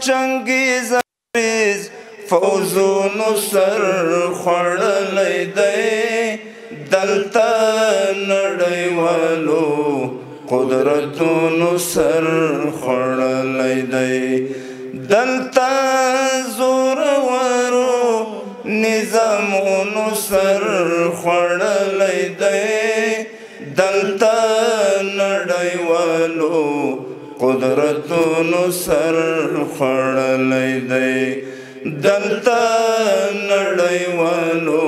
چنګیز انګریز فوزونو سر خوړلی دی دلته نړیوالو قدرتونو سر خوړلی دی دلته زورورو نظامونو سر خوړلی دی دلته نړیوالو قدرتونو سر خوړلی دی دلته نړیوالو.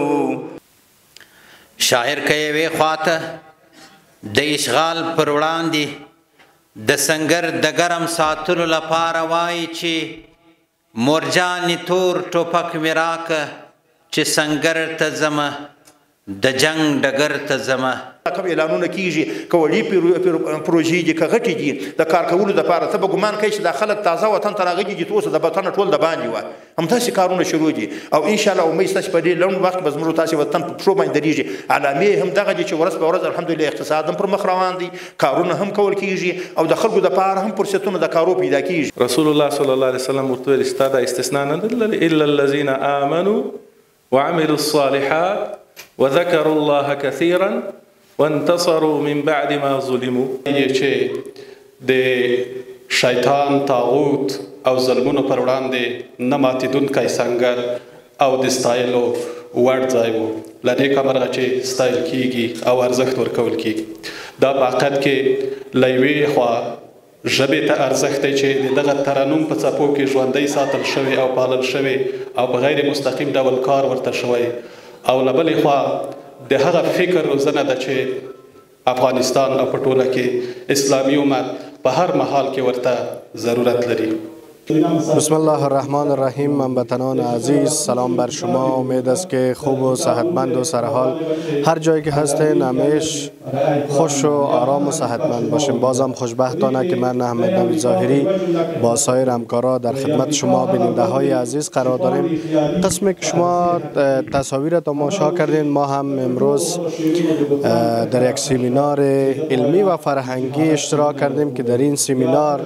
شاعر که یوې خواته د اشغال پر وړاندې د سنګر د ګرم ساتلو لپاره وایي چې مورجانې تور ټوپک مې راکه چې سنګر ته ځمه د جنګ ډګر ته ځمه. کوم اعلانونه کیږي که وړې پروژې دي که غټې دي د کار کولو دپاره ته به ګمان کوې چې دا خلک تازه وطن ته راغلي دي اوس د وطنه ټول د باندې وه همداسې کارونه شروع دي او انشاءالله امید شته چې په ډېر لنډ وخت به زموږ تاسې وطن په پښو باندې درېږي. علامې هم دغه دي چې ورځ په ورځ الحمدلله اقتصاد هم پر مخ روان دی کارونه هم کول کیږي او د خلکو دپاره هم فرصتونه د کارو پیدا کیږي. رسول الله صلی الله علیه وسلم ورته ویل ستا دا استثنا نه لري الا الذين آمنوا وعملوا الصالحات وذكروا الله كثيرا وانتصروا من بعد ما ظلموا. چې د شیطان طاغوت او ظلمونو پر وړاندې نه ماتېدونکی سنګر او د ستایلو وړ ځای و له دې کمرغه چې ستایل کیږي او ارزښت ورکول کیږي. دا په حقیقت کې له یوې خوا ژبې ته ارزښت دی چې د دغه ترنم په څپو کې ژوندی ساتل شوی او پالل شوی او په غیر مستقیم ډول کار ورته شوی او له بلې خوا د هغه فکر روزنه ده چې افغانستان او په ټوله کې اسلامي امت په هر محال کې ورته ضرورت لري. بسم الله الرحمن الرحیم. هموطنان عزیز سلام بر شما. امید است که خوب و صحتمند و سرحال هر جایی که هستین همیش خوش و آرام و صحتمند باشیم. بازم خوشبختانه که من احمد نوید ظاهری با سایر همکارا در خدمت شما بیننده های عزیز قرار داریم. قسمی که شما تصاویر تماشا کردین ما هم امروز در یک سمینار علمی و فرهنگی اشتراک کردیم که در این سمینار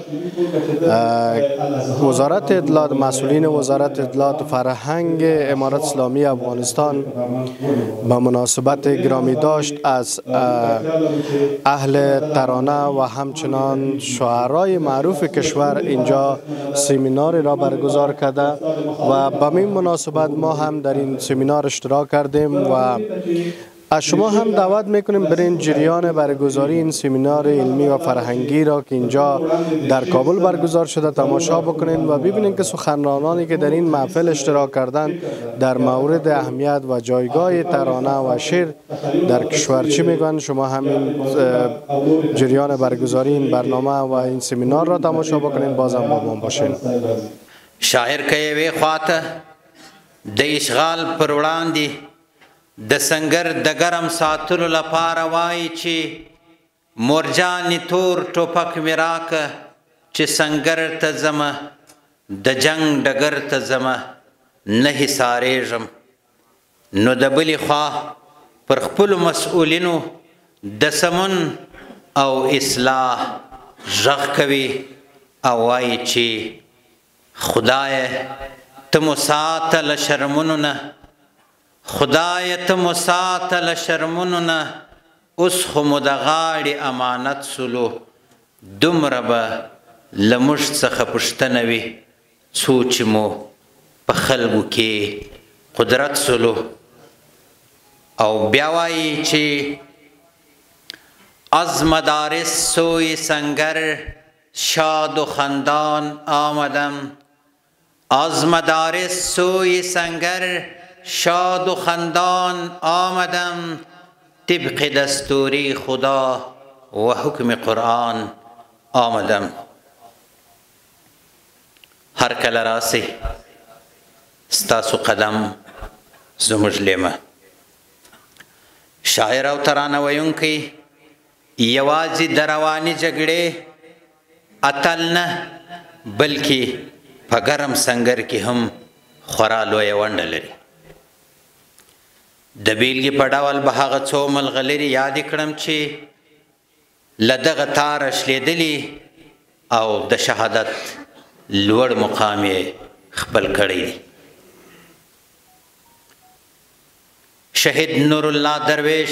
وزارت اطلاعات مسئولین وزارت اطلاعات فرهنگ امارت اسلامی افغانستان به مناسبت گرامی داشت از اهل ترانه و همچنان شاعرای معروف کشور اینجا سمینار را برگزار کرده و به این مناسبت ما هم در این سمینار اشتراک کردیم و از شما هم دعوت میکنیم برین جریان برگزاری این سمینار علمی و فرهنگی را که اینجا در کابل برگزار شده تماشا بکنین و ببینین که سخنرانانی که در این محفل اشتراک کردن در مورد اهمیت و جایگاه ترانه و شعر در کشور چی میگن. شما همین جریان برگزاری این برنامه و این سمینار را تماشا بکنین. بازم با ما باشین. شاعر که یوې خواته د اشغال پر وړاندې د سنګر د ګرم ساتلو لپاره وایي چې مورجانې تور ټوپک مې راکه چې سنګر ته ځمه د جنګ ډګر ته ځمه نه حصارېږم. نو د بلې خوا پر خپلو مسؤلینو د سمون او اصلاح غږ کوي او وایي چې خدایه ته مو ساته له شرمونو نه خدای ته مو ساته له شرمونو نه اوس خو مو د غاړې امانت سلو دومره به له موږ څخه پوښتنه وي څو چې مو په خلکو کې قدرت سلو. او بیا وایي چې از مدارس سوی سنگر شاد و خندان آمدم از مدارس سوی سنگر شاد و خندان آمدم طبق دستوری خدا و حکم قرآن آمدم. هر کله راسي ستاسو قدم زموږ لیمه. شاعر او ترانه ویونکی یوازې د رواني جګړې اتل نه بلکې په ګرم سنګر کې هم خورا لویه ونډه لري. د بیلګې په ډول به هغه څو ملغلرې یاد کړم چې له دغه تاره شلېدلي او د شهادت لوړ مقام یې خپل کړی دی. شهید نور الله درویش،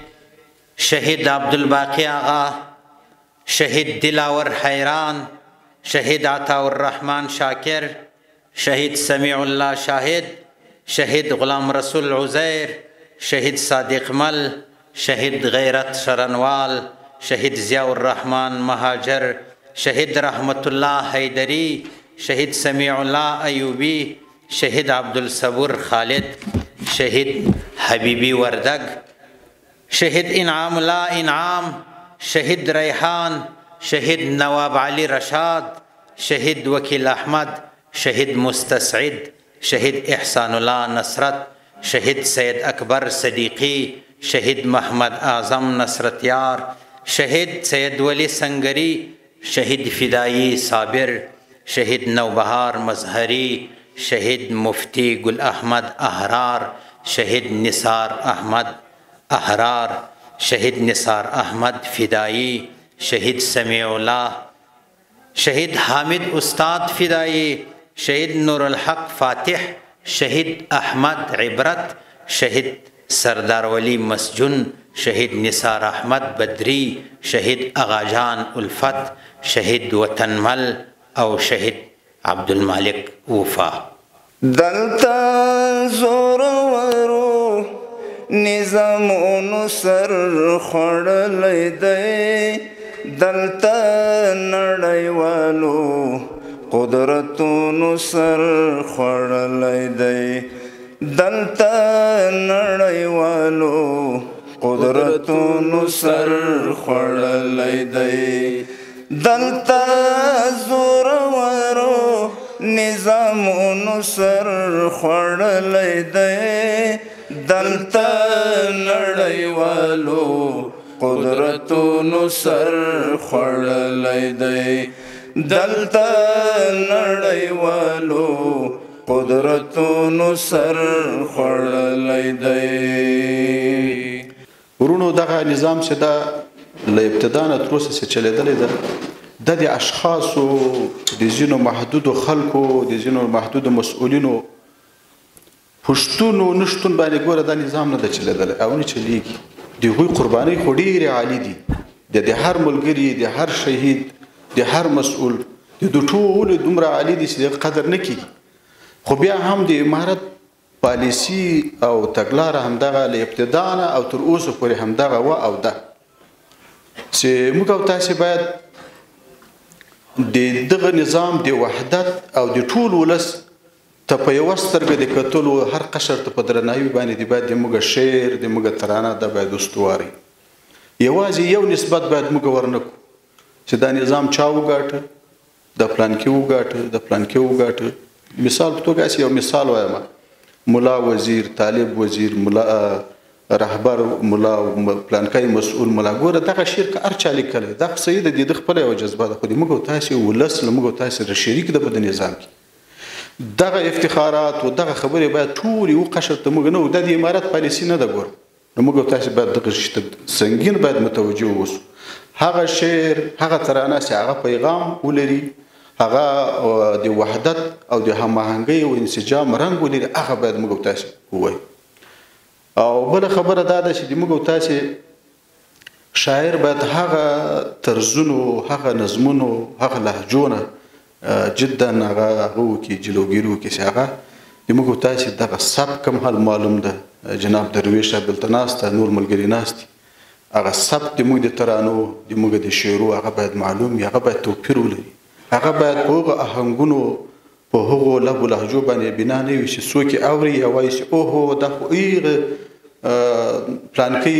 شهید عبدالباقی آغا، شهید دلاور حیران، شهید عطا الرحمن شاکر، شهید سمیع الله شاهد، شهید غلام رسول عزیر، شهید صادق مل، شهید غیرت شرنوال، شهید ضیاء الرحمن مهاجر، شهید رحمت الله حیدری، شهید سمیع الله ایوبی، شهید عبدالصبور خالد، شهید حبیبی وردگ، شهید انعام الله انعام، شهید ریحان، شهید نواب علی رشاد، شهید وکیل احمد، شهید مستسعد، شهید احسان الله نصرت، شهید سید اکبر صدیقی، شهید محمد اعظم نصرتیار، شهید سید ولی سنگری، شهید فدایی صابر، شهید نوبهار مظهری، شهید مفتی گل احمد احرار، شهید نثار احمد احرار، شهید نثار احمد فدایی، شهید سمیع الله، شهید حامد استاد فدایی، شهید نور الحق فاتح، شهید احمد عبرت، شهید سردار ولی مسجون، شهید نثار احمد بدری، شهید اغاجان الفت، شهید وطنمل او شهید عبدالمالک وفا. دلتا زورورو نظامونو سر خوړلی دی، دلتا نړیوالو قدرتونو سر خوړلی دی، دلتا نړیوالو قدرتونو سر خوړلی دی، دلتا زورورو نظامونو سر خوړلی دی، دلتا نړیوالو قدرتونو سر خوړلی دی، دلتا نړیوالو قدرتونو سر خوړلی دی. ورونو دغه نظام چې دا له ابتدا نه تر اوسه چې چلېدلی ده، د اشخاصو د ځینو محدودو خلکو د ځینو محدودو مسؤلینو پښتونو نشتون باندې ګوره دا نظام نه ده چلېدلی او نه چلېږي. د هغوی قربانۍ خو ډېرې عالي دي، د هر ملګري، د هر شهید، د هر مسؤل، د ټولو دومره عالي دي چې د قدر نه کېږي. خو بیا هم د امارت پالیسي او تګلاره همدغه له ابتدا نه او تر اوسه پورې همدغه وه او ده چې موږ او تاسې باید د دغه نظام د وحدت او د ټول ولس ته په یوه سترګه د کتلو هر قشر ته په درناوي باندې د باید د موږ شعر د موږ ترانه دا باید استواري. یوازې یو نسبت باید موږ ورنه کړو چې دا نظام چا وګاټه، د پلانکي وګاټه، د پلانکي وګاټه. مثال په توګه یو مثال وایم، ملا وزیر، طالب وزیر، ملا رهبر، ملا پلانکی مسؤل، ملا ګوره دغه شعر که هر چا لیکلی دا خو صحیح ده، د ده خپله یوه جذبه ده، خو د موږ او تاسې ولس له موږ او تاسې سره شریک ده په د نظام کې. دغه افتخارات او دغه خبرې باید ټول یو قشر ته موږ نه وو، دا د امارت پالیسي نه ده. ګوره نو موږ او تاسې باید دغه شي ته سنګین باید متوجه واوسو. هغه شعر، هغه ترانه چې هغه پیغام ولري، هغه د وحدت او د هماهنګۍ او انسجام رنګ ولري، هغه باید موږ او تاسې ووایو. او بله خبره دا ده چې د موږ او تاسې شاعر باید هغه طرزونو، هغه نظمونو، هغه لهجو نه جدا هغه وکړي، جلوګیري وکړي چې هغه د موږ او تاسې دغه سبک هم حال معلوم ده. جناب درویش صاحب دلته ناست ده، نور ملګري ناست دي، هغه سبک د موږ د ترانو، د موږ د شعرو هغه باید معلوم وي، هغه باید توپیر ولري، هغه باید په هغو آهنګونو، په هغو لهو لهجو باندې بنا نه وي چې څوک یې اوري یا وایي چې اوهو دا خو هغه پلانکی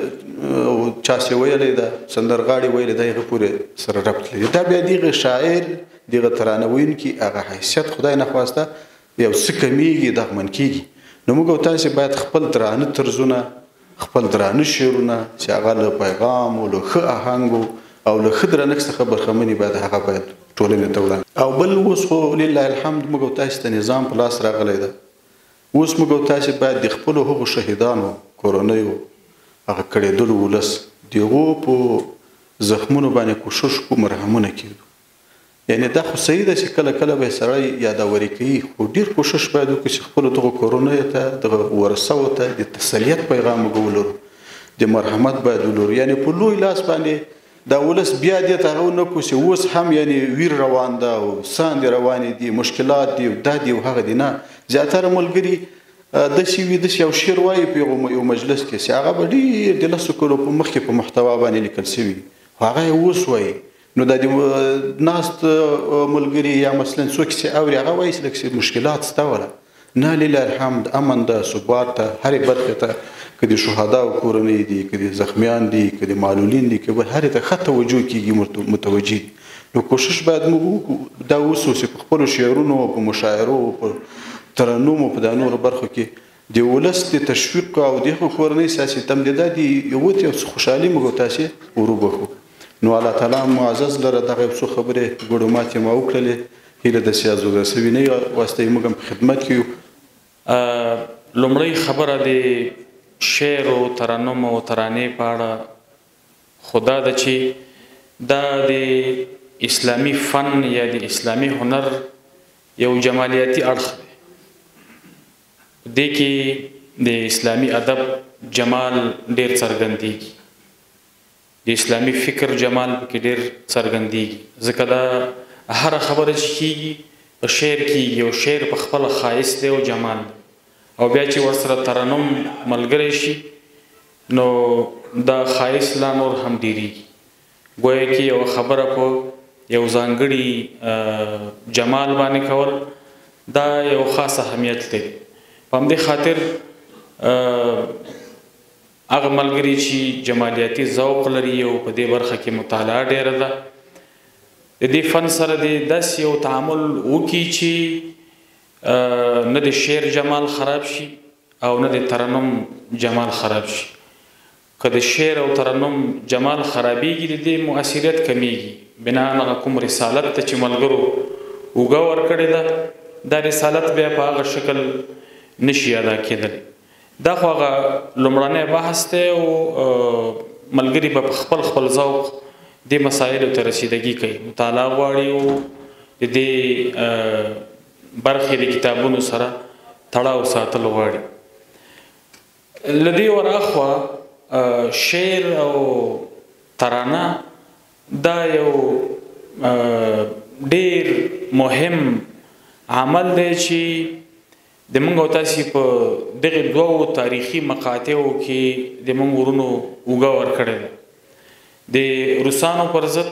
چا چې ویلی ده، سندرغاړي ویلی ده، هغه پورې سره ربط لري. دا بیا دغه شاعر، دغه ترانه ویونکي هغه حیثیت خدای نخواسته یو څه کمیږي، دغمن کېږي. نو موږ او تاسې باید خپل درانه طرزونه، خپل درانه شعرونه چې هغه له پیغام او له ښه آهنګو او له ښه درنښت څخه برخمنې باید هغه باید ټولنې ته وړاندې. او بل اوس خو لله الحمد موږ او تاسې ته نظام په لاس راغلی ده. اوس موږ او تاسې باید د خپلو هغو شهیدانو کورنیو، هغه کړېدلو ولس، د هغو په زخمونو باندې کوشش کو، مرهمونه کېږدو. یعنی دا خو صحیح ده چې کله کله به سړی یادوري کوي خو ډېر کوشش باید وکړي چې خپلو دغو کورنیو ته دغه ورثو ته د تسلیت پیغام وګولرو، د مرحمت باید ولرو. یعنی په لوی لاس باندې دا ولس بیا دې ته هغه نه کړو چې اوس هم یعنی ویر روان ده او ساندې روانې دي، مشکلات دي، دا دي او هغه دي. نه، زیاتره ملګري داسې وي، داسې یو شعر وایي په یو مجلس کې چې هغه به ډېر د 10 کلو په مخکې په محتوا باندې لیکل شوي، خو هغه یې اوس وایي. نو دا د ناست ملګري یا مثلا څوک چې اوري هغه وایي چې لږ مشکلات شته وله، نه لله الحمد، امن ده، ثبات ده، هرې برخې ته، که د شهداو کورنۍ دي، که د زخمیان دي، که د معلولین دي، که بل هرې ته ښه توجه کېږي، متوجه دي. نو کوشش باید موږ وکړو دا اوس چې په خپلو شعرونو، په مشاعرو، په ترنمو، په دا نورو برخو کې د ولس د تشویق او د هغو کورنۍ سیاسي تمدیدات یوت یو څه خوشحالي موږ تاسې وروبخو. نو الله تعالی معزز لره دغه یو څو خبرې ګوډو ماتې ما وکړلې، هیله ده چې ازوګه سوي نه واسطه موږ هم په خدمت کې یو. لومړی خبره د شعر او ترنم او ترانې په اړه خو دا ده چې دا د اسلامي فن یا د اسلامي هنر یو جمالیاتي اړخ دی. دې کې د اسلامي ادب جمال ډېر څرګندېږي، د اسلامي فکر جمال پکې ډېر څرګندېږي، ځکه دا هره خبره چې کېږي په شعر کېږي او شعر په خپله ښایست دی او جمال دی، او بیا چې ورسره ترنم ملګری شي نو دا ښایست لا نور هم ډېرېږي. ګویا کې یوه خبره په یو ځانګړي جمال باندې کول دا یو خاص اهمیت لري. په همدې خاطر هغه ملګري چې جمالیاتي ذوق لري او په دې برخه کې مطالعه ډېره ده، د دې فن سره د داسې یو تعامل وکړي چې نه د شعر جمال خراب شي او نه د ترنم جمال خراب شي. که د شعر او ترنم جمال خرابېږي د دې مؤثریت کمیږي، بنا هغه کوم رسالت ته چې ملګرو اوږه ورکړې ده دا رسالت بیا په هغه شکل نشي ادا کېدلی. دا خو هغه لومړنی بحث دی او ملګري به په خپل خپل ذوق دې مسایلو ته رسیدګي کوي، مطالعه غواړي او د دې برخې د کتابونو سره تړاو ساتل غواړي. له دې ورهاخوا شعر او ترانه دا یو ډېر مهم عمل دی چې د موږ او تاسې په دغې دوو تاریخي مقاطعو کې د موږ ورونو اوږه ورکړې ده. د روسانو پر ضد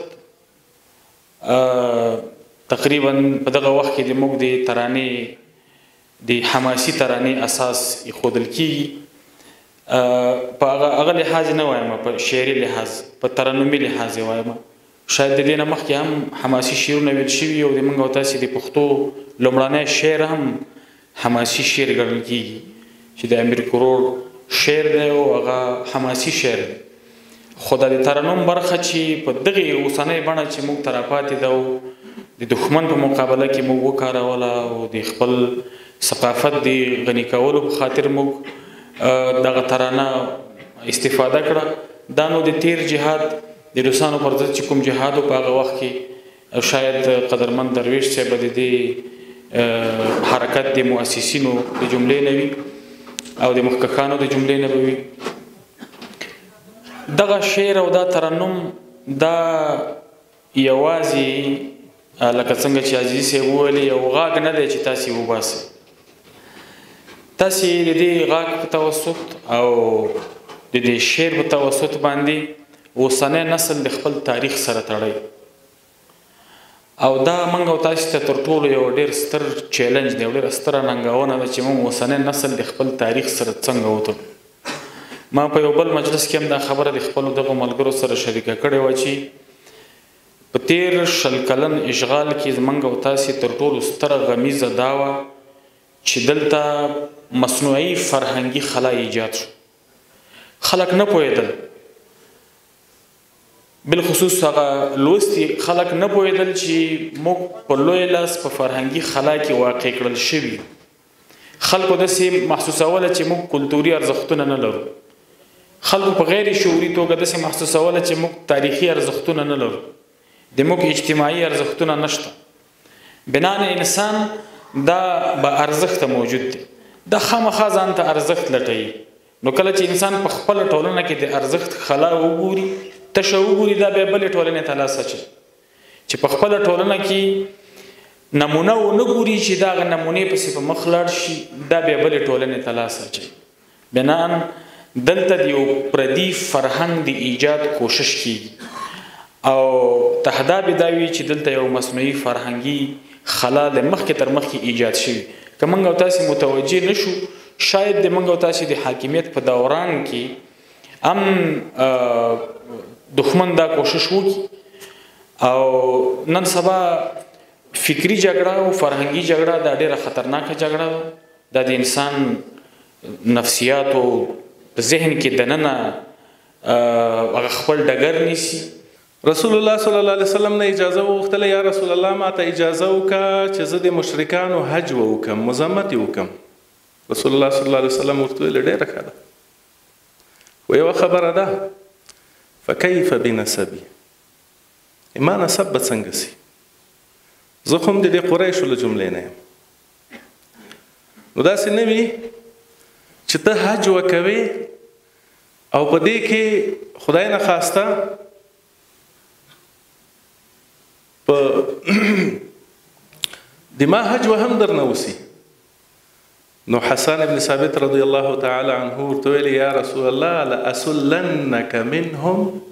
تقریبا په دغه وخت کې د موږ د ترانې د حماسي ترانې اساس ایښودل کېږي. په هغه لحاظ نه وایم، په شعري لحاظ، په ترنمي لحاظ یې وایم. شاید د دې نه مخکې هم حماسي شعرونه ویل شوي او د موږ او تاسې د پښتو لومړنی شعر هم حماسي شعر ګڼل کېږي چې د امیر کروړ شعر دی او هغه حماسي شعر دی. خو د ترنم برخه چې په دغې اوسنۍ بڼه چې موږ ته راپاتې ده او د دښمن په مقابله کې موږ وکاروله او د خپل ثقافت د غني کولو په خاطر موږ دغه ترانه استفاده کړه، دا نو د تیر جهاد د روسانو پر ضد چې کوم جهاد و په هغه وخت کې شاید قدرمن درویش صاحب د دې حرکت د مؤسسینو د جملې نه وي او د مخکښانو د جملې نه به وي. دغه شعر او دا ترنم دا یوازې لکه څنګه چې عزیزي صاحب وویلې یو غاږ نه دی چې تاسې وباسئ. تاسې د دې غاږ په توسط او د دې شعر په توسط باندې اوسنی نسل د خپل تاریخ سره تړئ او دا موږ او تاسې ته تر ټولو یو ډېر ستر چیلنج دی، یو ډېره ستره ننګونه ده چې موږ اوسنی نسل د خپل تاریخ سره څنګه وتړو. ما په یو بل مجلس کې هم دا خبره د خپلو دغو ملګرو سره شریکه کړې وه چې په تیر 20 کلن اشغال کې زموږ او تاسې تر ټولو ستره غمیزه دا وه چې دلته مصنوعي فرهنګي خلا ایجاد شو. خلک نه پوهېدل، بالخصوص هغه لوستي خلک نه پوهېدل چې موږ په لوی لاس په فرهنګي خلا کې واقع کړل شوي. خلکو داسې محسوسوله چې موږ کلتوري ارزښتونه نه لرو. خلکو په غیر شعوري توګه داسې محسوسوله چې موږ تاریخي ارزښتونه نه لرو. د موږ اجتماعي ارزښتونه نشته. بنان انسان دا به ارزښت موجود دی، دا خامخا ځان ته ارزښت لټوي. نو کله چې انسان په خپله ټولنه کې د ارزښت خلا وګوري، تشه وګوري، دا بیا بلې ټولنې ته لاس اچوي. چې په خپله ټولنه کې نمونه ونه ګوري چې دا هغه نمونې پسې په مخ لاړ شي، دا بیا بلې ټولنې ته لاس اچوي. بنان دلته د یو پردي فرهنګ د ایجاد کوشش کیږي او تهداب دا وي چې دلته یو مصنوعي فرهنګي خلا د مخکې تر مخکې ایجاد شوي. که موږ او تاسې متوجه نشو، شاید د موږ او تاسې د حاکمیت په دوران کې دښمن دا کوشش وکړي او نن سبا فکری جګړه او فرهنګي جګړه دا ډېره خطرناکه جګړه ده. دا د انسان نفسیاتو ذهن کې دننه هغه خپل ډګر نیسي. رسول الله صلی الله علیه وسلم نه اجازه وغوښتله، یا رسول الله ما ته اجازه وکړه چې زه د مشرکانو حج وکړم، مذمت یې وکړم. رسول الله صلی الله علیه وسلم ورته ویل ډېره ښه ده، خو یوه خبره ده، فکیف بنسبي، ما نسب به څنګه سي؟ زه خو هم د دې قریشو له جملې نه یم. نو داسې نه وي چې ته حج وکوې او په دې کې خدای نه خواسته د ما حج وهم درنه وسي. نو حسان بن ثابت رضی الله تعالی عنه ورته ویل یا رسول الله لأسلنک منهم،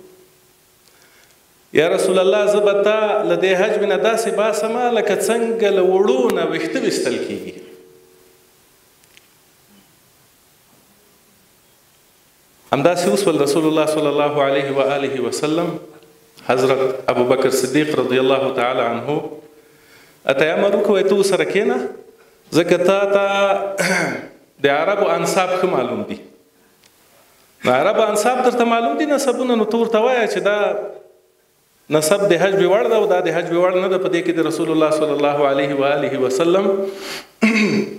یا رسول الله زه به تا له دې حج نه داسې باسمه لکه څنګه له وړو نه ویښته ویستل کېږي. همداسې وسول رسول الله صلی الله علیه و آله وسلم حضرت ابو بکر صدیق رضی الله تعالی عنه اته امر وکړ ته سره کېنه، ځکه تا ته د عربو انساب ښه معلوم دي. د عربو انساب درته معلوم دي نسبونه، نو ته ورته وایه چې دا نسب د حج بې وړ ده او دا د حج بې وړ نه ده. په دې کې د رسول الله صلی الله علیه و آله وسلم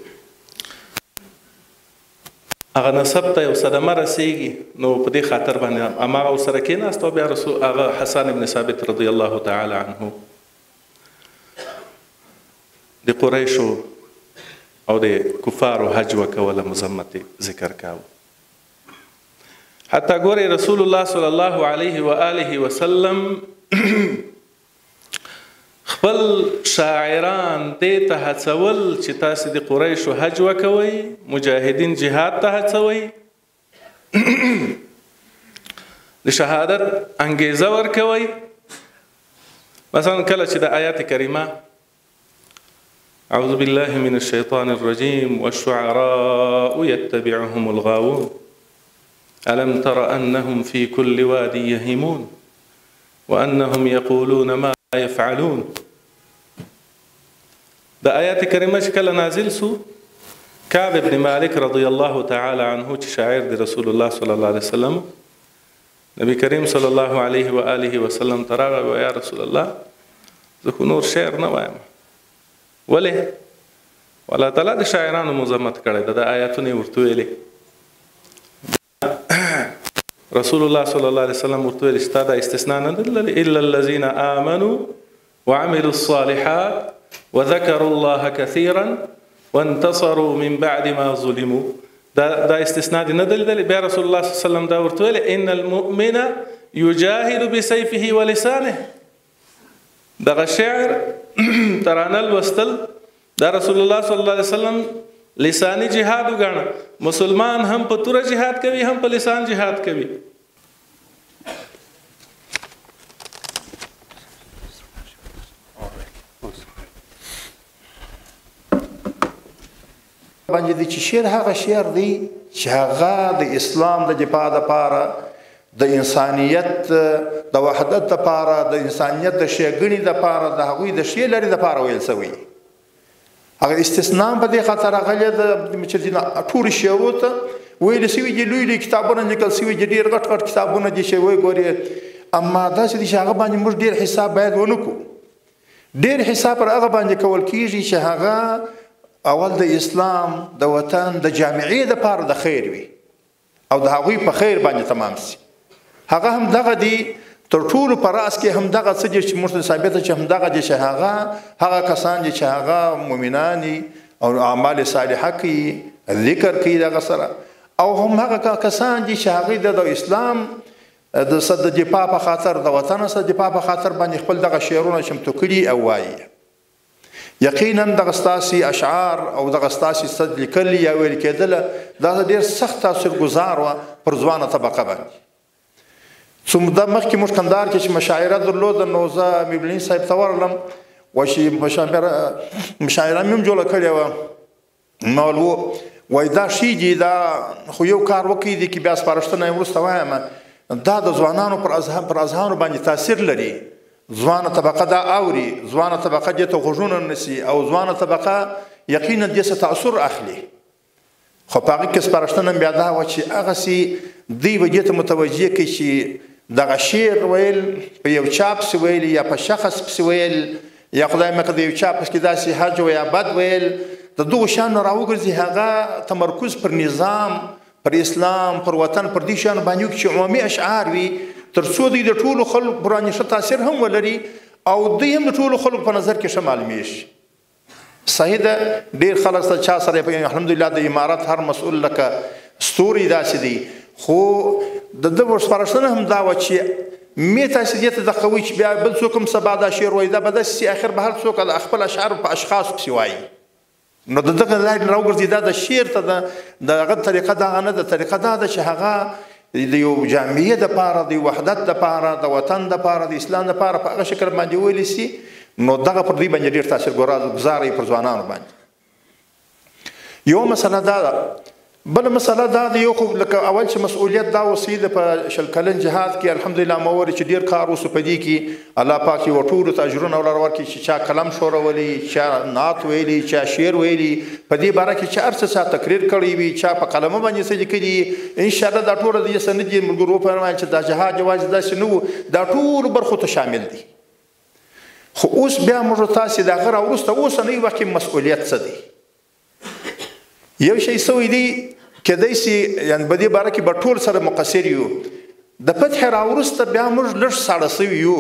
هغه نسب ته یو صدمه رسیږي. نو په دې خاطر باندې هماغه ورسره کېناست او بیا رسول هغه حسان بن ثابت رضی الله تعالی عنه د قریشو او د کفارو حج وکوله مذمت ذکر کاوه. حتی ګورئ رسول الله صلی الله علیه و آله وسلم خپل شاعران دې ته هڅول چې تاسې د قریشو حج وکوئ، مجاهدین جهاد ته هڅوئ، د شهادت انګیزه ورکوئ. مثلا کله چې د آیات کریمه اعوذ بالله من الشیطان الرجیم والشعراء يتبعهم الغاوون ألم تر أنهم في كل وادي يهيمون وأنهم يقولون ما يفعلون. د آیات کریمه چې کله نازل سو، کعب ابن مالک رضی الله تعالی عنه چې شاعر د رسول الله صلی الله علیه وسلم، نبی کریم صلی الله علیه و آله وسلم ته راغی و یا رسول الله زه خو نور شعر نه وایم. ولې؟ الله تعالی د شاعرانو مذمت کړی ده، د آیاتونه یې ورته ویلې. رسول الله صلی الله علیه وسلم ورته ویل ستا دا استثناء نه ده، الا الذين آمنوا وعملوا الصالحات وذكروا الله كثيرا وانتصروا من بعد ما ظلموا. دا استثناء دی نه دلیدلی. بیا رسول الله صلی الله علیه وسلم دا ورته ویل ان المؤمن یجاهد بسیفه ولسانه. دغه شعر ترانه لوستل دا رسول الله صلی الله علیه وسلم لسانی جهاد وګاڼه. مسلمان هم په توره جهاد کوي، هم په لسان جهاد کوي. باندې د چې شعر هغه شعر دی چې هغه د اسلام د دفاع لپاره، د انسانیت د وحدت لپاره، د انسانیت د ښېګڼې لپاره، د هغوی د ښې لارې لپاره ویل شوی. هغه استثناء په دې خاطر راغلی ده چې ټولو شعرو ته ویل شوي دي، لوی لوی کتابونه لیکل شوي دي، ډېر غټ غټ کتابونه دي چې وایي ګورې. اما داسې دي چې هغه باندې موږ ډېر حساب باید ونه کړو. ډېر حساب پر هغه باندې کول کېږي چې هغه اول د اسلام د وطن د جامعې دپاره د خیر وي او د هغوی په خیر باندې تمام سي. هغه هم دغه دی تر ټولو په راس کې همدغه څه دي چې موږ ته ثابته چې همدغه دي چې هغه کسان دي چې هغه مؤمنان دي او اعمال صالحه کوي، ذکر کوي دغه سره، او هم هغه کسان دي چې هغوی د اسلام د صد دفاع په خاطر د وطن صد دفاع په خاطر باندې خپل دغه شعرونه چمتو کړي او وایي. یقینا دغه ستاسې اشعار او دغه ستاسې صد لیکل یا ویل کېدله دا ډېر سخت تاثیرګزار وه پر ځوانه طبقه باندې. څو موده مخکې موږ کندهار کې چې مشاعره درلوده نو زه میبلین صاحب ته ورغلم و چې مشاعره مې هم جوړه کړې وه، ما وایي دا ښې دي، دا خو یو کار وکړي دي چې بیا سپارښتنه یې وروسته وایم دا د ځوانانو پر اذهانو باندې تاثیر لري. ځوانه طبقه دا اوري، ځوانه طبقه دې ته غوږونه نیسي او ځوانه طبقه یقینا دې څه تاثر اخلي. خو په هغې کې سپارښتنه بیا دا وه چې هغسې دوی به دې ته متوجه کړي چې دغه شعر ویل په یو چا پسې ویل یا په شخص پسې ویل یا خدای مکړه د یو چا پسې کې داسې حج و یا بد ویل د دغو شیانو راوګرځي، هغه تمرکز پر نظام، پر اسلام، پر وطن، پر دې شیانو باندې وکړي چې عمومي اشعار وي، تر څو دوی د ټولو خلکو باندې ښه تاثیر هم ولري او دوی هم د ټولو خلکو په نظر کې ښه معلومیږي. صحیح ده، ډېر خلک سره چا سره الحمدلله د امارت هر مسؤل لکه ستوري داسې دی، خو د ده سپارښتنه هم دا وه چې مې تاسې دې ته دغه وایي چې بیا بل څوک هم سبا دا شعر وایي، دا به داسې اخر به هر څوک خپل اشعار په اشخاصو پسې وایي. نو د دغه لارې راوګرځي دا د شعر ته د هغه طریقه دغه نه ده، طریقه دا ده چې هغه د یو جامعې دپاره، د وحدت دپاره، د وطن دپاره، د اسلام دپاره په هغه شکل باندې ویلی سي، نو دغه پر دوی باندې ډېر تاثیرګزاره وي پر ځوانانو باندې. یوه مسله دا ده. بله مسله دا ده، یو خو لکه اول چې مسؤلیت دا اوسي د په شل کلن جهاد کې الحمدلله موري چې ډېر کار وسو په دې کې الله پاک یې ټولو ته اجرونه ورکړي چې چا کلم ښورولی، چا نعت ویلي، چا شعر ویلي، په دې باره کې چې هر څه چا تقریر کړی وي، چا په قلمه باندې څه لیکلي، انشاءالله دا ټوله د څه نه دي ملګرو وفرمایل چې دا جهاد یوازې داسې نه و، دا ټولو برخو ته شامل دي. خو اوس بیا موږ تاسې د هغه راوروسته اوسنی وخت کې مسؤلیت څه دی؟ یو شی سوی دی کېدای سي یعنې په دې باره کې به ټول سره مقصر یو، د فتح راوروسته بیا موږ لږ ساړه سوي یو،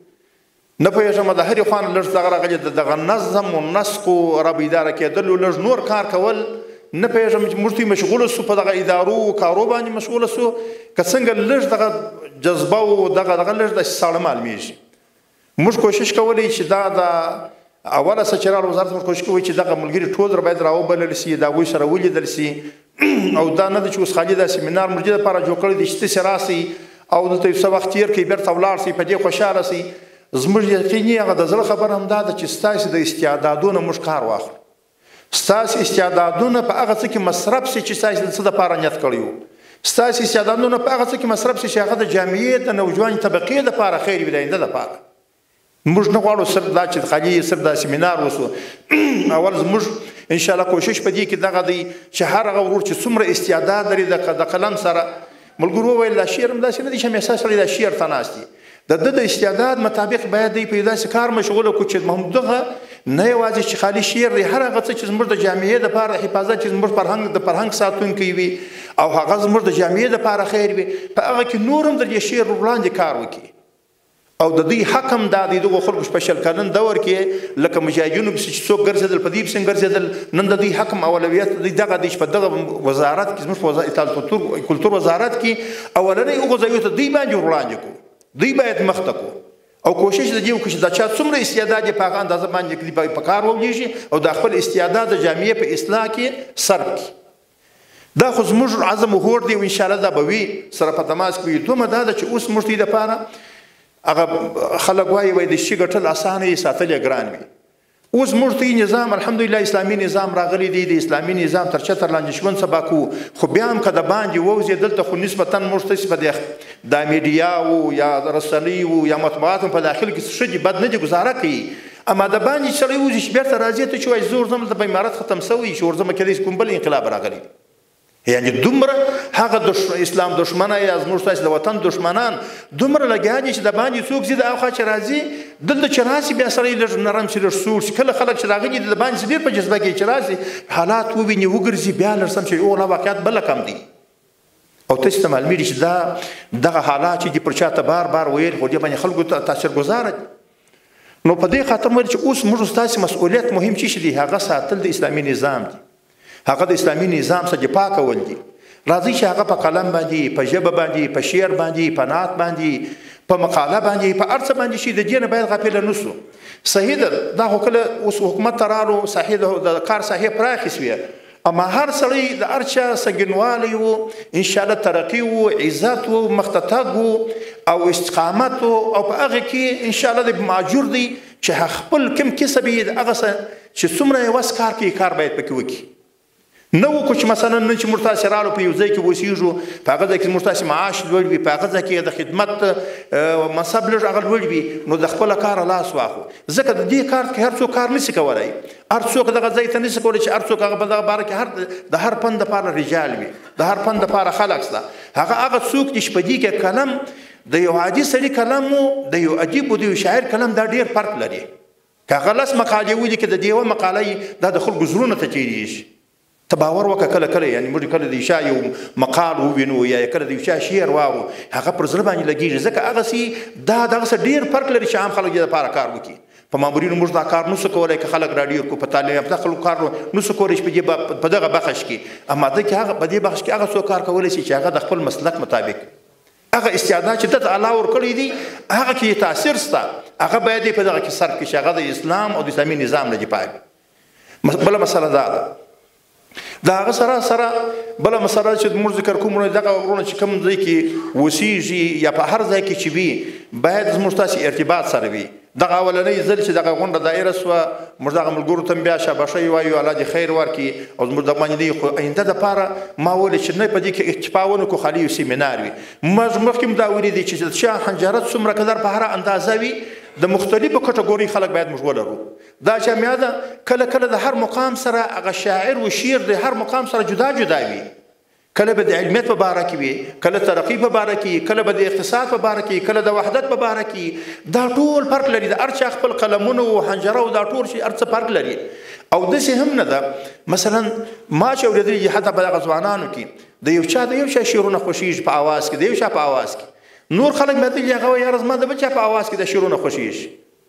نه پوهېږم د هرې خوا نه لږ دغه راغلي د دغه نظم و نسقو رابیداره کېدلو لږ نور کار کول، نه پوهېږم چې موږ دوی مشغوله سو په دغه ادارو و کارو باندې مشغوله سو، که څنګه لږ دغه جذبه و دغه لږ داسې ساړه معلومېږي. موږ کوشش کولی چې دا د اوله څه چې راغله وزارت موږ کوشش کوي چې دغه ملګري ټول باید راوبلل سي، د هغوی سره ولیدل سي، او دا نه ده چې اوس خالي دا سیمینار موږ دې دپاره جوړ کړی دی چې تاسې راسئ او دلته یو څه وخت تېر کړئ، بېرته ولاړ سئ، په دې خوشحاله سئ. زموږ یقیني هغه د زړه خبره هم دا ده چې ستاسې د استعدادونه موږ کار واخلو، ستاسې استعدادونه په هغه څه کې مصرف سي چې ستاسې د څه دپاره نیت کړی وو، ستاسې استعدادونه په هغه څه کې مصرف سي چې هغه د جامعې د نوجوانې طبقې دپاره خیر وي، د آینده دپاره. موږ نه غواړو صرف دا چې خالي صرف دا سیمینار وسو. اول زموږ انشاءالله کوشش په دې کې دغه دی چې هر هغه ورور چې څومره استعداد لري د قلم سره، ملګرو وویل دا شعر هم داسې نه دی چې همیشه سړی دا شعر ته ناست دی، د ده د استعداد مطابق باید دی په داسې کار مشغوله کړو چې همدغه نه یوازې چې خالي شعر دی، هر هغه څه چې زموږ د جامعې دپاره حفاظت، چې زموږ د فرهنګ ساتونکی وي او هغه زموږ د جامعې دپاره خیر وي، په هغه کې نور هم د دې شعر وړاندې کار وکړي. او د دوی حق هم دا دی دغو خلکو په شل کلن دور کې لکه مجاهدینو پسې چې څوک ګرځېدل په دې پسې ګرځېدل، نن د دوی حق هم اولویت دی دغه دی چې په دغه وزارت کې زموږ په اطلاعات کلتور وزارت کې اولنۍ هغو ځایو ته دوی باندې وړاندې کړو، دوی باید مخته کړو او کوشش د دې وکړو چې دا چا څومره استعداد یې په هغه اندازه باندې په کار ولیږي او د خپل استعداد د جامعې په اصلاح کې صرف کړي. دا خو زموږ عزم و هوډ دی او انشاءالله دا به وي سره په تماس کې وي. دومره دا ده چې اوس موږ دوی دپاره هغه خلک وایي د شي ګټل اسانه یې ساتل یې ګران وي. اوس موږ ته نظام الحمدلله اسلامي نظام راغلی دی، د اسلامي نظام تر چتر لاندې ژوند سبا کوو، خو بیا هم که د باندې ووځي دلته خو نسبتا موږ ته په د میډیاو یا رسنیو یا مطبوعاتو په داخل کې ښه دي بد نه دي ګزاره کوي، اما د باندې سړی وځي چې بیرته راځي ته چې وایي زه ورځم دلته به امارت ختم سوی چې ورځمه کېدای شي کوم بل انقلاب راغلی، یعنی دومره هغه اسلام دشمنه یا زموږ ستاسې د وطن دشمنان دومره لګیا دي چې د باندې څوک ځي د هاخوا چې راځي دلته چې راسي بیا سړی لږ نرم شي لږ سوړ شي، کله خلک چې راغلي دي د باندې ډېر په جذبه کې چې راسي حالات وویني وګرځي بیا لږ سم شي او واقعیت بله کم دي. او تاسو ته معلومیږي چې دغه حالات چې دي پر چاته بار بار ویل خو دې باندې خلکو ته تاثیرګذاره دي. نو په دې خاطر ویل چې اوس موږ ستاسو مسؤلیت مهم څه دي هغه ساتل د اسلامي نظام دي، هغه د اسلامي نظام څخه دفاع کول دي. راځي چې هغه په قلم باندې، په ژبه باندې، په شعر باندې، په نعت باندې، په مقاله باندې، په هر څه باندې چې د دې نه باید غافل نه شو. صحیح ده دا خو کله اوس حکومت ته رالو صحیح ده د کار صحیح پراخې شوې، اما هر سړی د هر چا سنګینوالی و انشاءالله ترقي و عزت و مخته تګ و او استقامت و او په هغه کې انشاءالله د ماجور دی چې خپل کوم کسب یې د هغه چې څومره یې وس کار کوي کار باید پکې وکړي. نه وکړو چې مثلا نن چې موږ تاسې رالو په یو ځای کې اوسېږو په هغه ځای کې موږ تاسې معاش لوړ وي، په هغه ځای کې د خدمت منصب لږ هغه لوړ وي، نو د خپله کاره لاس واخلو. ځکه د دې کار کې هر څوک کار نشي کولی، هر څوک دغه ځای ته نشي کولی چې هر څوک هغه په دغه باره کې د هر فن دپاره رجال وي، د هر فن دپاره خلک شته. هغه څوک چې په دې کې کلم د یو عادي سړي کلم و د یو ادیب و د یو شاعر کلم دا ډېر فرق لري. که هغه لس مقالې ولیکي د دې یوه مقاله دا د خلکو زړونو ته تېرېږي. ته باور وکړه کله کله یعنې موږ کله د یو چا یو مقال ووینو یا کله د یو چا شعر واورو هغه پر زړه باندې لګېږي، ځکه هغسې دغسې ډېر فرق لري چې عام خلک دې دپاره کار وکړي. په مامورینو موږ دا کار نسو کولی که خلک راډیو کو، په تعلیم یافته خلکو کار نسو کولی چې په دغه بخش کې، اما ده کې هغه په دې بخش کې هغه څوک کار کولی شي چې هغه د خپل مسلک مطابق هغه استعداد چې ده ته الله ورکړی دي هغه کې تاثیر شته، هغه باید یې په دغه کې صرف کړي چې هغه د اسلام او د اسلامي نظام نه دفاع وي. بله مسله دا ده د هغه سره بله مسله چې موږ ذکر کوو دغه وروڼه چې کوم ځای کې اوسېږي یا په هر ځای کې چې وي باید زموږ تاسې ارتباط سره وي. دغه اولنۍ ځل چې دغه غونډه دایره شوه موږ دغه ملګرو ته بیا شاباشۍ وایو الله دې خیر ورکړي او زموږ د باندې خو آینده دپاره ما ویلې چې نه په دې کې اکتفا ونه کړو خالي یو سیمینار وي. مخکې م دا ویلي دي چې د چا حنجرت څومره قدر په هره اندازه وي د مختلفو کټګورۍ خلک باید موږ ولرو. دا جامعه ده کله کله د هر مقام سره هغه شاعر و شعر د هر مقام سره جدا جدا وي، کله به د علمیت په باره کې وي، کله ترقي په باره کې، کله به د اقتصاد په باره کې، کله د وحدت په باره کې. دا ټول فرق لري، د هر چا خپل قلمونه او حنجره او دا ټول شي هر څه فرق لري. او داسې هم نه ده مثلا ما چې اورېدلي دي حتی په دغه ځوانانو کې د یو چا شعرونه خوښېږي په اواز کې، د یو چا په اواز کې، نور خلک مې دلي هغه وایي یاره زما د بل چا په اواز کې د شعرونه خوښېږي.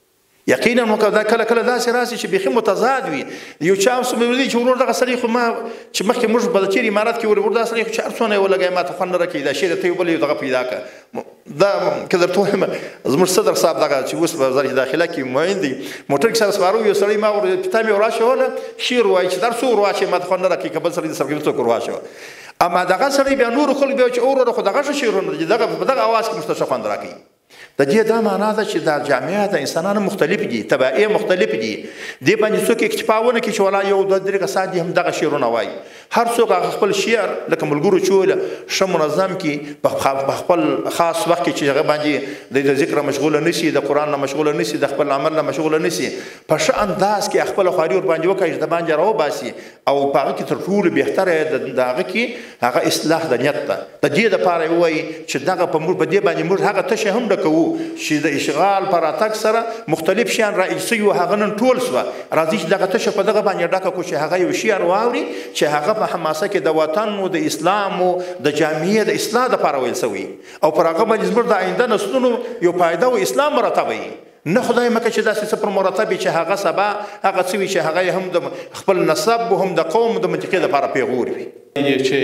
یقینا نو کله کله داسې راسي چې بیخي متضاد وي. یو چا هم ویلي چې ورور دغه سړی خو ما چې مخکې موږ په چېرې امارت کې ورور دغه سړی خو چې هر څونه یې ولګوي ما ته خوند نه راکوي دا شعر ته یو بل یو دغه پیدا کړه. دا که درته وایم زموږ صدر صاحب دغه چې اوس په وزارت داخله کې معین دی موټر کې سره سپاره یو سړی ما پتا مې وراچوله شعر وایي چې در څو ور واچوي ما ته خوند نه راکوي که بل سړی د سرګري څوک ور واچوه. اما دغه سړی بیا نورو خلکو بیا چې وروره خو دغه ښه شعرونه دي په دغه اواز کې موږ ته ښه خوند راکوي. د دې دا معنا ده چې دا جامعه د انسانانو مختلف دي، طبایع مختلف دي، دې باندې څوک اکتفا ونه کړي چې ولا یو دوه درې کسان دي هم دغه شعرونه وایي. هر څوک هغه خپل شعر لکه ملګرو چې ویله ښه منظم کړي په خپل خاص وخت کې چې هغه باندې د ذکر مشغوله نه شي، د قرآن نه مشغوله نه شي، د خپل عمل نه مشغوله نه شي، په ښه انداز کې خپله خواري ورباندې وکړي د باندې راوباسي او په هغه کې تر ټولو بهتره د هغه کې هغه اصلاح د نیت ده. د دې دپاره یې ووایي چې دغه په دې باندې موږ هغه تشه هم ډکوو چې د اشغال په راتګ سره مختلف شیان رایج سوي وو هغه نن ټول سوه. راځي چې دغه تشه په دغه باندې ډکه کړو چې هغه یو شعر واوري چې هغه په حماسه کې د وطن و د اسلام و د جامعې د اصلاح دپاره ویل سوي او پر هغه باندې زموږ د آینده نسلونو یو پایده و اسلام مرتبه وي. نه خدای مکه چې داسې څه پر مرتب چې هغه سبا هغه څه وي چې هغه هم د خپل نسب و هم د قوم د منطقې دپاره پیغور وي. چې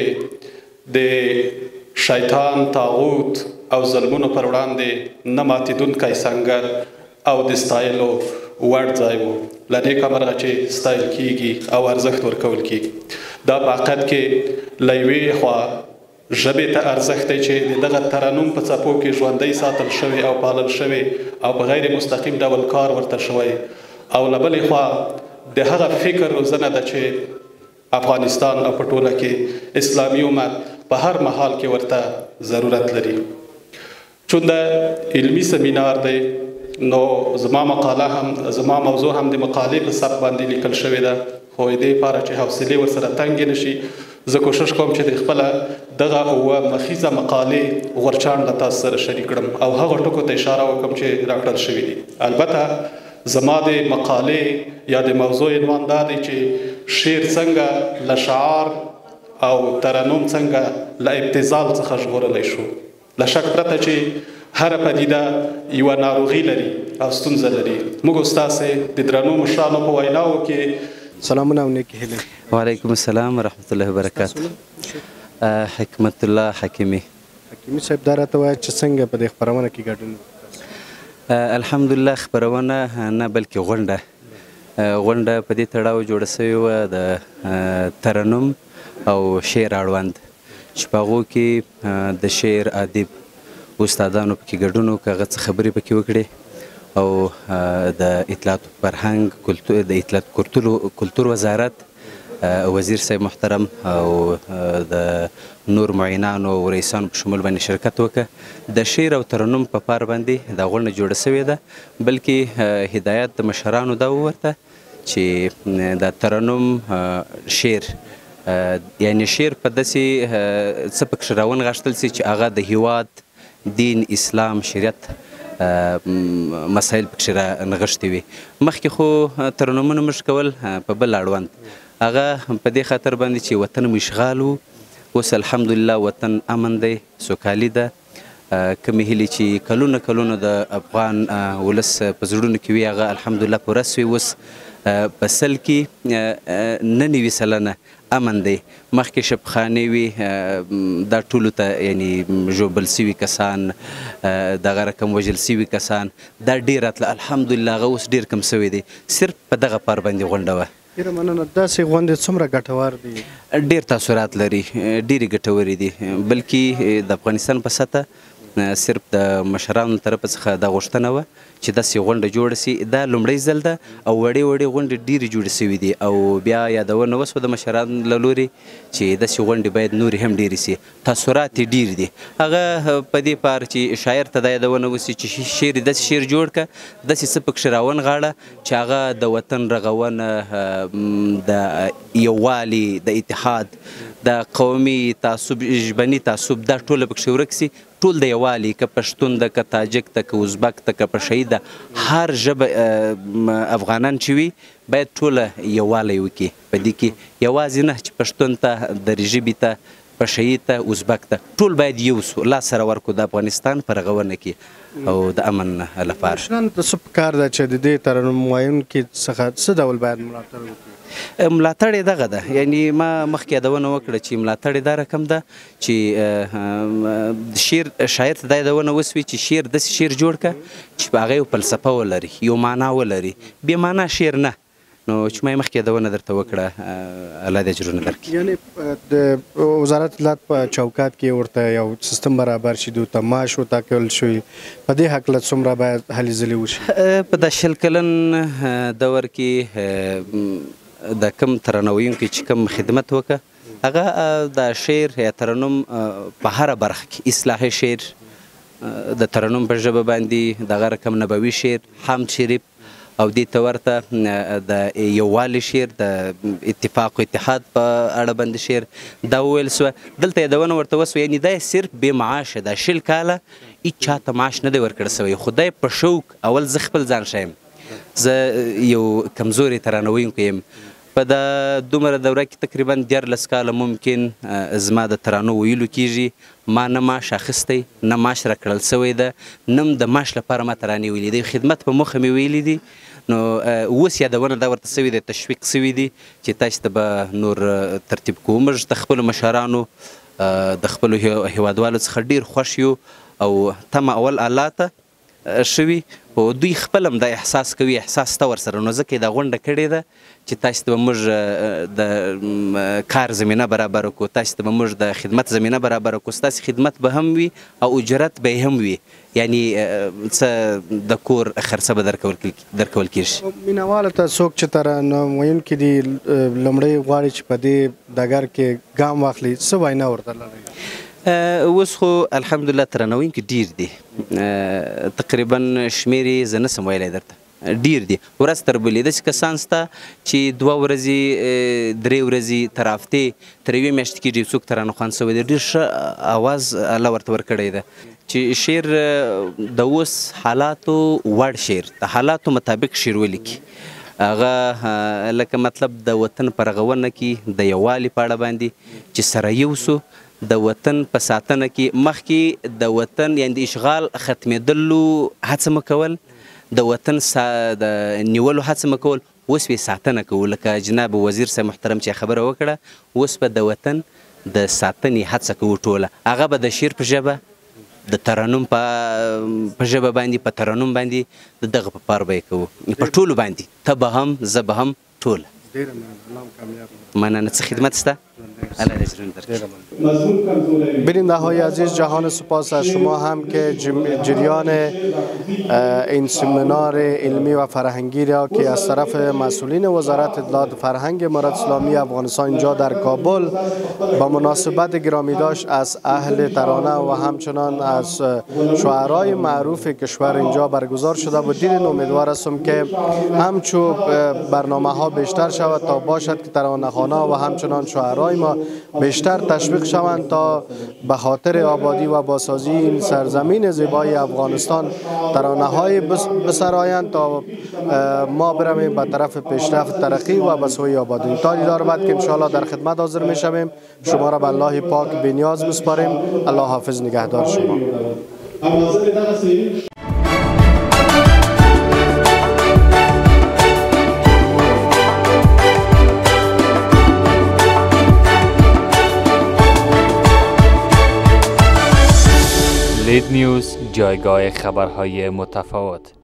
د شیطان طاغوت او ظلمونو پر وړاندې نه ماتېدونکی سنګر او د ستایلو وړ ځای و. له نیکه مرغه چې ستایل کیږي او ارزښت ورکول کیږي. دا په حقیقت کې له یوې خوا ژبې ته ارزښت دی چې د دغه ترنم په څپو کې ژوندی ساتل شوی او پالل شوی او په غیر مستقیم ډول کار ورته شوی، او له بلې خوا د هغه فکر روزنه ده چې افغانستان او په ټوله کې اسلامي امت په هر محال کې ورته ضرورت لري. چون د علمي سمینار دی نو زما مقاله هم زما موضوع هم د مقالې په سبک باندې لیکل شوې ده، خو د دې لپاره چې حوصلې ورسره تنګې نه شي زه کوشش کوم چې د خپله دغه اووه مخیزه مقالې غورچاڼ له تاسو سره شریک کړم او هغو ټکو ته اشاره وکړم چې راکړل شوي دي. البته زما د مقالې یا د موضوع عنوان دا دی چې شعر څنګه له شعار او ترنم څنګه له ابتذال څخه ژغورلی شو. له شک پرته چې هره پدیده یوه ناروغي لري او ستونزه لري. موږ ستاسې د درنو مشرانو په ویناوو کې سلامونه او نیکې هیلې. وعلیکم السلام ورحمت الله وبرکاته. حکمت الله حکیمي. حکیمي صاحب دا راته وایه چې څنګه په دې خپرونه کې ګډون؟ الحمدلله خپرونه نه بلکې غونډه په دې تړاو جوړه سوې وه د ترنم او شعر اړوند چې په هغو کې د شعر ادیب استادانو پکې ګډون وکړي، هغه څه خبرې پکې وکړي او د اطلاعات فرهنګ د اطلاعات کلتور وزارت وزیر صاحب محترم او د نور معینانو او رئیسانو په شمول باندې شرکت وکړه. د شعر او ترنم په پار باندې دا غونډه جوړه سوې ده، بلکې هدایت د مشرانو دا وورته چې د ترنم شعر یعنی شعر په داسې څه پکښې راونغښتل سي چې هغه د هیواد دین، اسلام، شریعت مسایل پکښې رانغښتي وي. مخکې خو ترنمونه موږ کول په بل اړوند، هغه په دې خاطر باندې چې وطن مو اشغال و. اوس الحمدلله وطن امن دی، سوکالي ده. کومې هیلې چې کلونه د افغان ولس په زړونو کې وي هغه الحمدلله پوره سوې. اوس په سل کې 99 سلنه امن دی. مخکې شبخانې وي، دا ټولو ته یعنی ژوبل سوي کسان، دغه رقم وژل سوي کسان، دا ډېر راتله. الحمدلله هغه اوس ډېر کم سوی دی. صرف په دغه پار باندې غونډه وه. ډېره مننه. داسې غونډې څومره ګټور دي؟ ډېر تاثرات لري، ډېرې ګټورې دي، بلکې د افغانستان په سطح صرف د مشرانو طرف څخه دا غوښتنه وه چې داسې غونډه جوړه سي. دا لومړی ځل ده او وړې غونډې ډېرې جوړې سوي دي او بیا یادونه وسوه د مشرانو له لورې چې داسې غونډې باید نورې هم ډېرې سي. تاثرات یې ډېر دي. هغه په دې پار چې شاعر ته دا یادونه وسي چې شعر داسې شعر جوړ کړه، داسې څه پکښې راونغاړه چې هغه د وطن رغونه، د یووالي، د اتحاد، د قومي تعصب، ژبني تعصب، دا ټوله پکښې ورک سي. ټول د یووالي، که پښتون ده، که تاجک ده، که ازبک ده، که پشهی ده، هر ژبه افغانان چې وي باید ټوله یووالی وکړي. په دې کې یوازې نه چې پښتون ته، دري ژبې ته، پشهی ته، ازبک ته، ټول باید یو سو، لاس سره ورکړو د افغانستان په رغونه کې او د امن لپاره. مشرانو ته څه پکار ده چې د دې ترنم ویونکي څخه څه ډول باید ملاتړ وکړي؟ ملاتړ یې دغه ده، یعنی ما مخکې یادونه وکړه چې ملاتړ یې دا رقم ده چې شاعر ته دا یادونه وسوي چې شعر داسې شعر جوړ کړه چې په هغه یو فلسفه ولري، یو معنا ولري، بې معنا شعر نه. نو چې ما یې مخکې یادونه درته وکړه، الله دې اجرونه درکړي. یعنې د وزارت اطلاعات په چوکات کې ورته یو سیستم برابر شي، دوی ته معاش وټاکل شوي، په دې هکله څومره باید هلې ځلې وشي؟ په دا 20 کلن دور کې د کم ترنوونکي چې کم خدمت وکړه، هغه د شعر یا ترنم په هره برخه کې اصلاحي شعر، د ترنم په ژبه باندې دغه رقم نبوي شعر، حمد شریف او دې ته ورته د یووالي شعر، د اتفاق و اتحاد په اړه باندې شعر دا وویل سوه. دلته یادونه ورته وسوه، یعنې دا صرف بې معاشه ده. 20 کاله هېچا ته معاش نه دی ورکړی سوی. خدای په شوق اول زه خپل ځان ښیم، زه یو کمزوري ترانوونکی یم. په دا دومره دوره کې تقریبا 14 کاله ممکن زما د ترانو ویلو کېږي، ما نه معاش اخیستی، نه معاش راکړل سوی ده، نه د معاش لپاره ما ترانې ویلي دي. خدمت په موخه مې ویلي دي. نو اوس یادونه دا ورته سوي دی، تشویق سوي دي چې تاسو ته به نور ترتیب کوو. موږ د خپلو مشرانو د خپلو هیوادوالو څخه ډېر خوښ یو او تمه اول الله ته شوي، او دوی خپل هم دا احساس کوي، احساس ته ورسره. نو ځکه دا غونډه کړې ده چې تاسو ته به موږ د کار زمینه برابر کړو، تاسو ته به موږ د خدمت زمینه برابر کړو، ستاسې خدمت به هم وي او اجرت به هم وي، یعنی څه د کور خرڅه به درکول کېږي. مینهوالو ته څوک چې ترنم ویونکي دي لومړی غواړي چې په دې ډګر کې ګام واخلي، څه وینا ورته لرئ؟ اوس خو الحمدلله ترنوونکي ډېر دي، تقریبا شمېر یې زه نسم ویلی درته، ډېر دي. ورځ تر بلې داسې کسان شته چې 2 ورځې 3 ورځې تر هفتې تر 1 میاشتې کېږي څوک ترانه خوند شوی دی. ډېر ښه اواز الله ورته ورکړی ده چې شعر د اوس حالاتو وړ شعر، د حالاتو مطابق شعر ولیکي. هغه لکه مطلب د وطن په رغونه کې د یووالي په اړه باندې چې سره یو سو د وطن په ساتنه کې مخکې د وطن یعنی د اشغال ختمېدلو هڅه مه کول د وطن د نیولو هڅه مه کول اوس به ساتنه کوو لکه جناب وزیر صاحب محترم چې خبره وکړه اوس به د وطن د ساتنې هڅه کوو ټوله هغه به د شعر په ژبه د ترنم په ژبه باندې په ترنم باندې د دغه په پار به یې کوو په ټولو باندې ته به هم زه به هم ټوله مننه څه خدمت شته الله اجرتون درکړي. بیننده‌های عزیز جهان سپاس از شما هم که جریان این سمینار علمی و فرهنگی را که از طرف مسئولین وزارت اطلاعات و فرهنگ امارت اسلامی افغانستان اینجا در کابل با مناسبت گرامی داشت از اهل ترانه و همچنان از شاعرای معروف کشور اینجا برگزار شده بود. دیدین امیدوار هستم که همچو برنامه ها بیشتر شود تا باشد که ترانه خوانان و همچنان شاعرای ما بیشتر تشویق شوند تا به خاطر آبادی و بازسازی این سرزمین زیبای افغانستان ترانه های بسرایند تا ما برویم به طرف پیشرفت ترقی و به سوی آبادی. تا دیدار بعد که انشاءالله در خدمت حاضر می شویم. شما را به الله پاک بی‌نیاز میسپاریم. الله حافظ نگهدار شما. لید نیوز، جایگاه خبرهای متفاوت.